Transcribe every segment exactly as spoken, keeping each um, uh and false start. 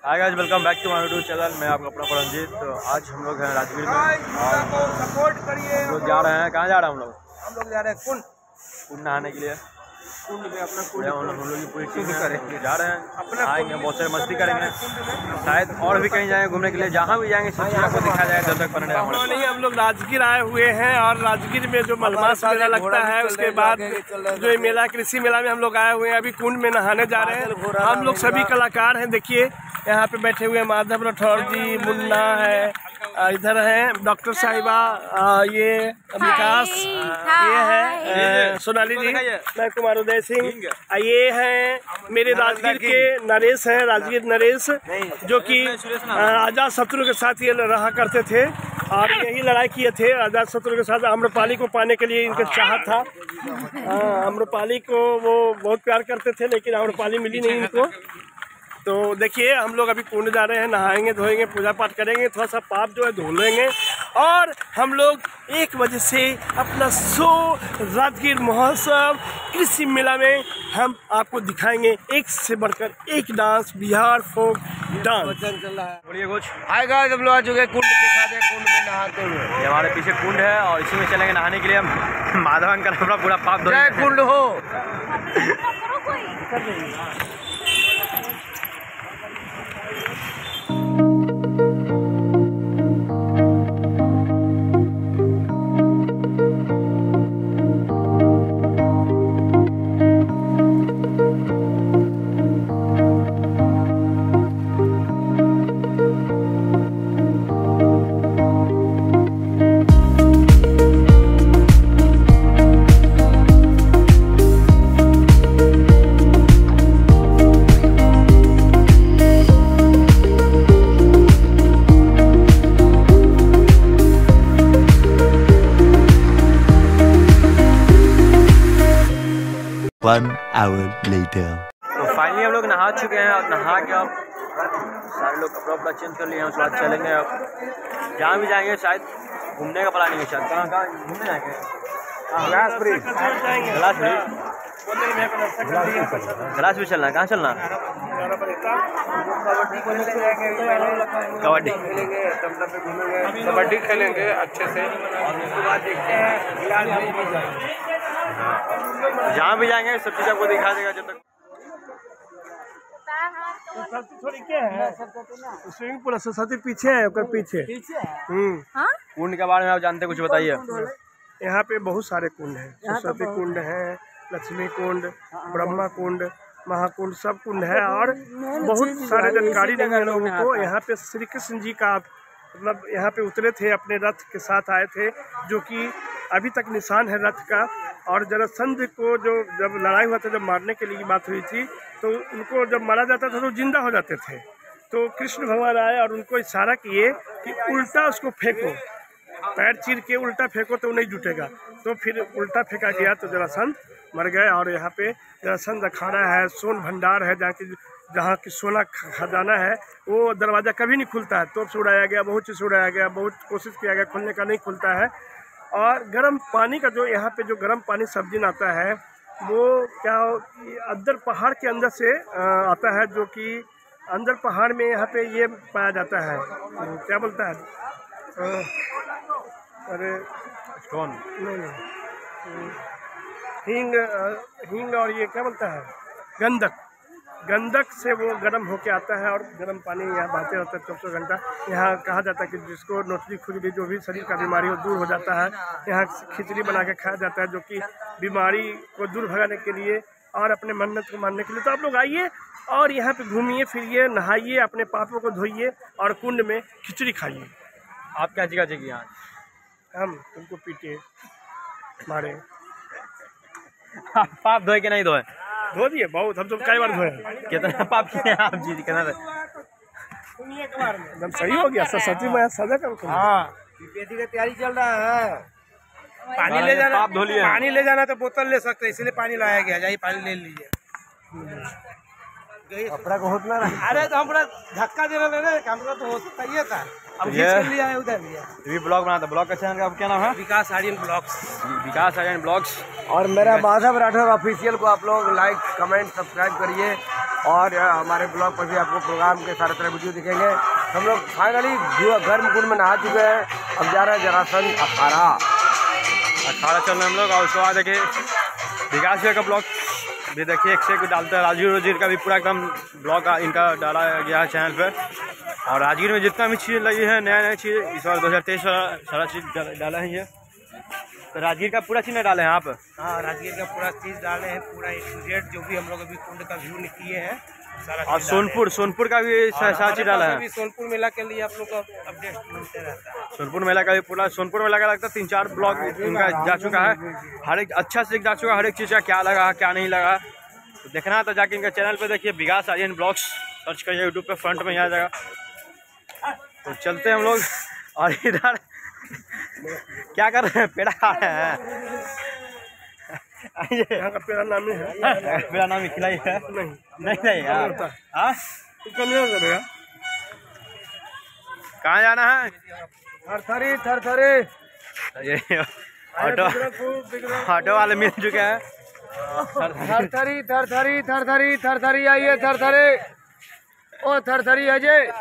Hi guys, welcome back to my YouTube channel. मैं आपका अपना परमजीत। तो आज हम लोग हैं राजगीर में और सपोर्ट करिए। हम लोग जा रहे हैं। कहाँ जा रहे हैं हम लोग? हम लोग जा रहे हैं कुंड कुंड नहाने के लिए। कुंड में अपना कुंड हम लोग हम लोग की पूरी टीम करेंगे। जा रहे हैं, अपना आएंगे, बहुत सारे मस्ती करेंगे। शायद और भी कहीं जाएंगे घूमने के लिए। जहाँ भी जाएंगे सब चीज़ आपको दिखा जाएगा जब तक पढ़ने हम नहीं हम लोग राजगीर आए हुए हैं और राजगीर में जो मलमास मेला लगता है उसके बाद जो ये मेला कृषि मेला में हम लोग आए हुए हैं। अभी कुंड में नहाने जा रहे हैं। हम लोग सभी कलाकार हैं। देखिए यहाँ पे बैठे हुए माधव राठौर जी, मुन्ना है, इधर है डॉक्टर साहिबा, ये विकास, ये है सोनाली जी, मैं कुमार उदय सिंह, ये है मेरे राजगीर के नरेश हैं, राजगीर नरेश, जो कि आजाद शत्रु के साथ ये रहा करते थे और यही लड़ाई किए थे आजाद शत्रु के साथ। आम्रपाली को पाने के लिए इनका चाहत था। आम्रपाली को वो बहुत प्यार करते थे लेकिन आम्रपाली मिली नहीं इनको। तो देखिए हम लोग अभी कुंड जा रहे हैं, नहाएंगे, धोएंगे, पूजा पाठ करेंगे, थोड़ा सा पाप जो है धो लेंगे और हम लोग एक बजे से अपना शो राजगीर महोत्सव कृषि मेला में हम आपको दिखाएंगे। एक से बढ़कर एक डांस, बिहार फोक डांस बोलिए कुछ। हाय गाइस, हम लोग आ चुके कुंड दिखा दे, कुंड में नहाते हुए। ये हमारे पीछे कुंड है और इसी में चलेंगे नहाने के लिए। हम माधव अंकल अपना पूरा पाप धो जय कुंड हो। One hour later. तो फाइनली हम लोग नहा चुके हैं और नहा के अब सारे लोग कपड़ा वपड़ा चेंज कर लिए हैं। उसके बाद चलेंगे अब जहाँ भी जाएंगे। शायद घूमने का प्लानिंग है। शायद कहाँ कहाँ घूमने जाएंगे? Glass bridge, glass bridge, glass bridge चलना है। कहाँ चलना? कबड्डी कबड्डी खेलेंगे अच्छे से और उसके बाद देखते हैं जहाँ भी जाएंगे सब चीज़ आपको दिखा देगा। जब तक थोड़ी क्या है स्विमिंग पूल सरस्वती पीछे है, ओकर पीछे हम्म कुंड के बारे में आप जानते कुछ बताइए। यहाँ पे बहुत सारे कुंड हैं। सरस्वती कुंड है, लक्ष्मी कुंड, ब्रह्मा कुंड, महाकुंड, सब कुंड है और बहुत सारे जानकारी नहीं है लोगों को। यहाँ पे श्री कृष्ण जी का मतलब यहाँ पे उतरे थे, अपने रथ के साथ आए थे, जो कि अभी तक निशान है रथ का। और जरासंध को जो जब लड़ाई हुआ था, जब मारने के लिए बात हुई थी, तो उनको जब मारा जाता था तो जिंदा हो जाते थे। तो कृष्ण भगवान आए और उनको इशारा किए कि उल्टा उसको फेंको, पैर चीर के उल्टा फेंको तो नहीं जुटेगा। तो फिर उल्टा फेंका गया तो जरासंध मर गए। और यहाँ पे जरासंध अखाड़ा है, सोन भंडार है, जहाँ की जहाँ की सोना खजाना है, वो दरवाज़ा कभी नहीं खुलता है। तोप से उड़ाया गया, बहुत चीज़ उड़ाया गया, बहुत कोशिश किया गया, खुलने का नहीं खुलता है। और गर्म पानी का जो यहाँ पे जो गर्म पानी सब दिन आता है, वो क्या अद्दर पहाड़ के अंदर से आता है, जो कि अंदर पहाड़ में यहाँ पे ये पाया जाता है, क्या बोलता है, अरे कौन नहीं नहीं हींग, हींग और ये क्या बोलता है, गंधक। गंधक से वो गर्म होके आता है और गर्म पानी यहाँ बहते रहता है चौबीस घंटा। यहाँ कहा जाता है कि जिसको नोटरी खुजली, जो भी शरीर का बीमारी हो, दूर हो जाता है। यहाँ खिचड़ी बना के खाया जाता है, जो कि बीमारी को दूर भगाने के लिए और अपने मन्नत को मानने के लिए। तो आप लोग आइए और यहाँ पे घूमिए फिरिए, नहाइए, अपने पापों को धोइए और कुंड में खिचड़ी खाइए। आप क्या जगह जगह यहाँ? हम तुमको पीटे मारे। पाप धोए के नहीं धोए? धो दिए बहुत, हम तो कई बार धोए। कितना पाप किए आप जी? कितना एकदम सही हो गया। सरस्वती मैं सजा कर। हाँ, पीपीएससी का तैयारी चल रहा है। पानी ले जाना, पाप धो लिए। पानी ले जाना तो बोतल ले सकते हैं, इसलिए पानी लाया गया। जाइए पानी ले लीजिए। कपड़ा को होता ना। अरे तो हम धक्का दे रहे थे, कैमरा तो हो सकता ही था। अब खींच लिया है उधर लिया। ये ब्लॉग बनाता, ब्लॉग का चैनल का क्या नाम है? विकास आर्यन ब्लॉग्स। विकास आर्यन ब्लॉग्स। और मेरा माधव राठौर ऑफिशियल को आप लोग लाइक, कमेंट, सब्सक्राइब करिए। और हमारे ब्लॉग पर भी आपको प्रोग्राम के सारे तरह वीडियो दिखेंगे। हम लोग फाइनली गर्म कुंड में नहा चुके हैं। अब जा रहे हैं जरासंध अखाड़ा अखाड़ा चल रहे हैं हम लोग। और उसके बाद देखिए विकास भैया का ब्लॉग भी देखिए, एक से एक डालते हैं। राजगीर वजीर का भी पूरा एकदम ब्लॉग इनका डाला गया है चैनल पर। और राजगीर में जितना भी चीज़ लगी है नया नया चीज़ इस बार दो हज़ार तेईस सारा चीज़ डाला है ये। तो राजगीर का पूरा चीज़ नहीं डाले हैं आप? हाँ, राजगीर का पूरा चीज़ डाले हैं, पूरा ए टू जेड जो भी हम लोग अभी कुंड का व्यू किए हैं सारा। और सोनपुर सोनपुर का भी सारा चीज़ डाला है। सोनपुर मेला के लिए आप लोग का अपडेट मिलते रहता है। सोनपुर मेला का भी पूरा सोनपुर मेला का लगता है तीन चार ब्लॉग उनका जा चुका है। हर एक अच्छा से जा चुका है, हर एक चीज़ का क्या लगा क्या नहीं लगा तो देखना है तो जाके इनका चैनल पे देखिए, विकास आर्यन ब्लॉग्स सर्च करिए यूट्यूब पे, फ्रंट में आ जाएगा। तो चलते हैं हम लोग। और इधर क्या कर रहे हैं? पेड़ा खा रहे हैं। यहाँ का पेड़ा नामी है। पेड़ा नामी खिलाई है? नहीं नहीं नहीं यार। हाँ कहाँ जाना है? थरथरी थरथरी ये ऑटो ऑटो वाले मिल चुके हैं। थरथरी थरथरी थरथरी थरथरी आइए थरथरी। ओ थरथरी अजय,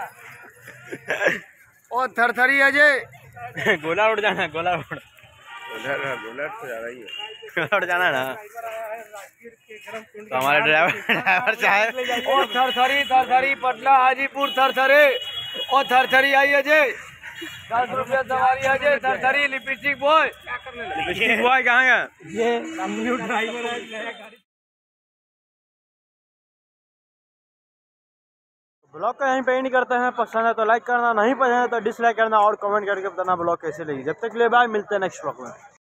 ओ थरथरी अजय। गोला रोड जाना है, गोला रोड। उधर गोला तो जा रही है, गोला रोड जाना है ना। तो हमारे ड्राइवर ड्राइवर चाहे ओ थरथरी थरथरी पटना हाजीपुर थरथरी। ओ थरथरी आई अजय, दस रुपया सवारी अजय। थरथरी लिपस्टिक बॉय। लिपस्टिक बॉय कहाँ है? ये ड्राइवर है। ब्लॉग का यहीं पे एंड करते हैं। पसंद है तो लाइक करना, नहीं पसंद है तो डिसलाइक करना और कमेंट करके बताना ब्लॉग कैसे लगी। जब तक के लिए बाय, मिलते हैं नेक्स्ट ब्लॉग में।